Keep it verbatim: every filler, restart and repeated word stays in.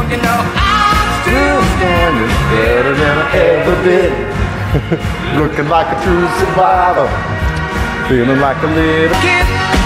You know I'm still standing better than I ever did. Looking like a true survivor, feeling like a little kid.